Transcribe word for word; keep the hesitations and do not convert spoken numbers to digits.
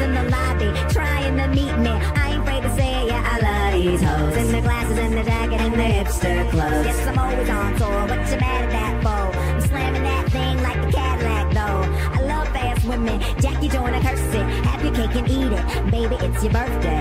in the lobby, trying to meet me. I ain't afraid to say it, yeah, I love these hoes. In the glasses and the jacket and the hipster clothes. Yes, I'm always on tour, what you mad at that for? I'm slamming that thing like a Cadillac, though. I love fast women, Jackie join a curse it. Have your cake and eat it, baby, it's your birthday.